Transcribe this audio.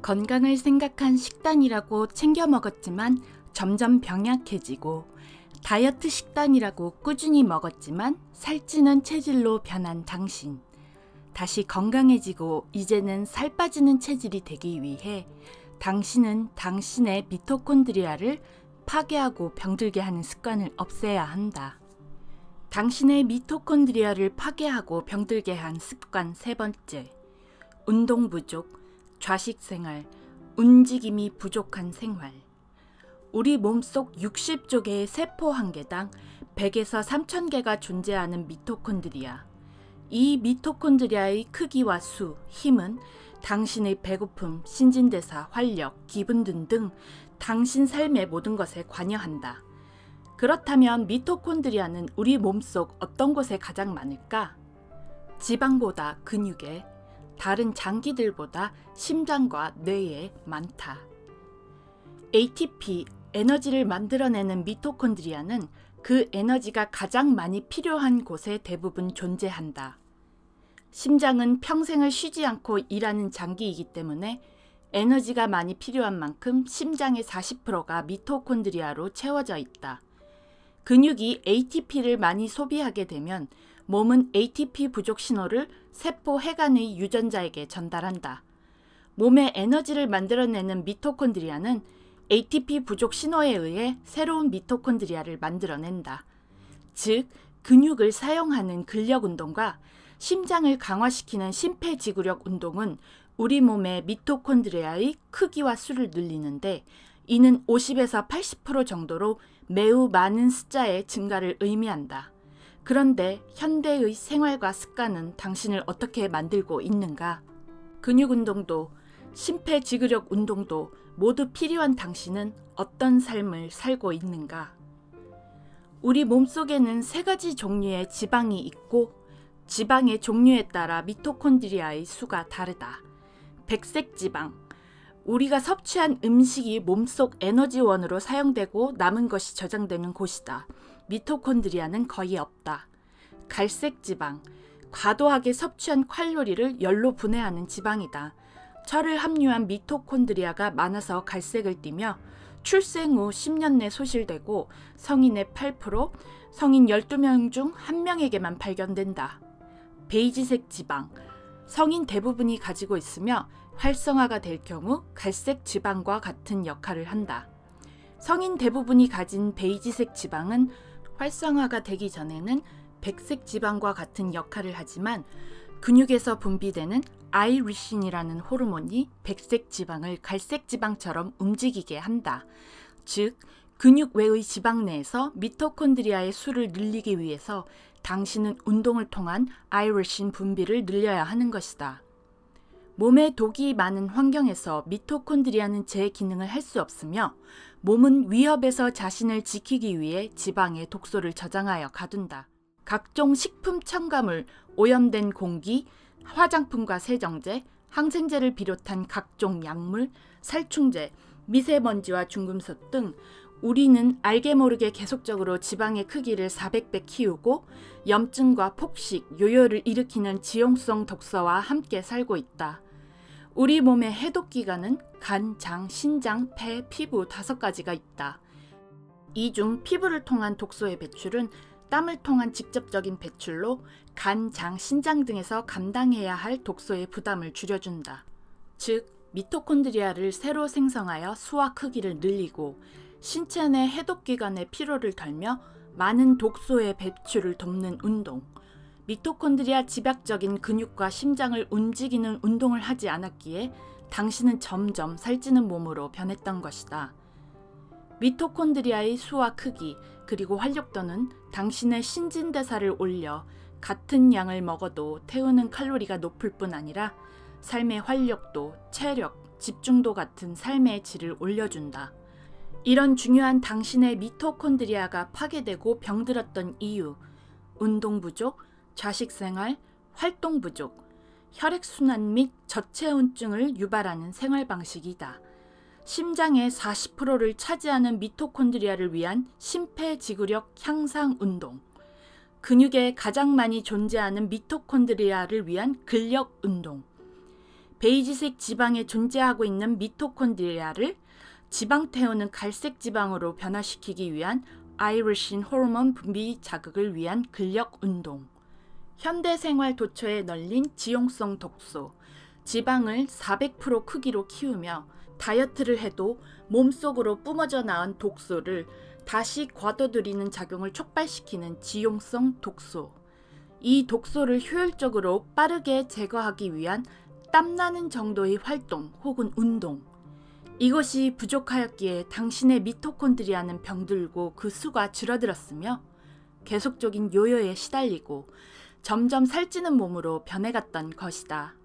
건강을 생각한 식단이라고 챙겨 먹었지만 점점 병약해지고, 다이어트 식단이라고 꾸준히 먹었지만 살찌는 체질로 변한 당신. 다시 건강해지고 이제는 살 빠지는 체질이 되기 위해 당신은 당신의 미토콘드리아를 파괴하고 병들게 하는 습관을 없애야 한다. 당신의 미토콘드리아를 파괴하고 병들게 한 습관 세 번째. 운동 부족, 좌식 생활, 움직임이 부족한 생활. 우리 몸속 60조 개의 세포 한 개당 100에서 3000개가 존재하는 미토콘드리아. 이 미토콘드리아의 크기와 수, 힘은 당신의 배고픔, 신진대사, 활력, 기분 등등 당신 삶의 모든 것에 관여한다. 그렇다면 미토콘드리아는 우리 몸속 어떤 곳에 가장 많을까? 지방보다 근육에, 다른 장기들보다 심장과 뇌에 많다. ATP, 에너지를 만들어내는 미토콘드리아는 그 에너지가 가장 많이 필요한 곳에 대부분 존재한다. 심장은 평생을 쉬지 않고 일하는 장기이기 때문에 에너지가 많이 필요한 만큼 심장의 40%가 미토콘드리아로 채워져 있다. 근육이 ATP를 많이 소비하게 되면 몸은 ATP 부족 신호를 세포 해간의 유전자에게 전달한다. 몸에 에너지를 만들어내는 미토콘드리아는 ATP 부족 신호에 의해 새로운 미토콘드리아를 만들어낸다. 즉, 근육을 사용하는 근력 운동과 심장을 강화시키는 심폐지구력 운동은 우리 몸의 미토콘드리아의 크기와 수를 늘리는데, 이는 50에서 80% 정도로 매우 많은 숫자의 증가를 의미한다. 그런데 현대의 생활과 습관은 당신을 어떻게 만들고 있는가? 근육 운동도 심폐지구력 운동도 모두 필요한 당신은 어떤 삶을 살고 있는가? 우리 몸속에는 3가지 종류의 지방이 있고, 지방의 종류에 따라 미토콘드리아의 수가 다르다. 백색 지방, 우리가 섭취한 음식이 몸속 에너지원으로 사용되고 남은 것이 저장되는 곳이다. 미토콘드리아는 거의 없다. 갈색 지방, 과도하게 섭취한 칼로리를 열로 분해하는 지방이다. 철을 함유한 미토콘드리아가 많아서 갈색을 띠며 출생 후 10년 내 소실되고 성인의 8%, 성인 12명 중 1명에게만 발견된다. 베이지색 지방, 성인 대부분이 가지고 있으며 활성화가 될 경우 갈색 지방과 같은 역할을 한다. 성인 대부분이 가진 베이지색 지방은 활성화가 되기 전에는 백색 지방과 같은 역할을 하지만 근육에서 분비되는 아이리신이라는 호르몬이 백색 지방을 갈색 지방처럼 움직이게 한다. 즉, 근육 외의 지방 내에서 미토콘드리아의 수를 늘리기 위해서 당신은 운동을 통한 아이리신 분비를 늘려야 하는 것이다. 몸에 독이 많은 환경에서 미토콘드리아는 제 기능을 할 수 없으며 몸은 위협에서 자신을 지키기 위해 지방에 독소를 저장하여 가둔다. 각종 식품 첨가물, 오염된 공기, 화장품과 세정제, 항생제를 비롯한 각종 약물, 살충제, 미세먼지와 중금속 등 우리는 알게 모르게 계속적으로 지방의 크기를 400배 키우고 염증과 폭식, 요요를 일으키는 지용성 독소와 함께 살고 있다. 우리 몸의 해독기관은 간, 장, 신장, 폐, 피부 5가지가 있다. 이 중 피부를 통한 독소의 배출은 땀을 통한 직접적인 배출로 간, 장, 신장 등에서 감당해야 할 독소의 부담을 줄여준다. 즉, 미토콘드리아를 새로 생성하여 수와 크기를 늘리고 신체 내 해독기관의 피로를 덜며 많은 독소의 배출을 돕는 운동. 미토콘드리아 집약적인 근육과 심장을 움직이는 운동을 하지 않았기에 당신은 점점 살찌는 몸으로 변했던 것이다. 미토콘드리아의 수와 크기, 그리고 활력도는 당신의 신진대사를 올려 같은 양을 먹어도 태우는 칼로리가 높을 뿐 아니라 삶의 활력도, 체력, 집중도 같은 삶의 질을 올려준다. 이런 중요한 당신의 미토콘드리아가 파괴되고 병들었던 이유, 운동 부족, 좌식 생활, 활동 부족, 혈액순환 및 저체온증을 유발하는 생활 방식이다. 심장의 40%를 차지하는 미토콘드리아를 위한 심폐지구력 향상 운동, 근육에 가장 많이 존재하는 미토콘드리아를 위한 근력 운동, 베이지색 지방에 존재하고 있는 미토콘드리아를 지방 태우는 갈색 지방으로 변화시키기 위한 아이르신 호르몬 분비 자극을 위한 근력 운동. 현대 생활 도처에 널린 지용성 독소. 지방을 400% 크기로 키우며 다이어트를 해도 몸속으로 뿜어져 나온 독소를 다시 걷어들이는 작용을 촉발시키는 지용성 독소. 이 독소를 효율적으로 빠르게 제거하기 위한 땀나는 정도의 활동 혹은 운동. 이것이 부족하였기에 당신의 미토콘드리아는 병들고 그 수가 줄어들었으며 계속적인 요요에 시달리고 점점 살찌는 몸으로 변해갔던 것이다.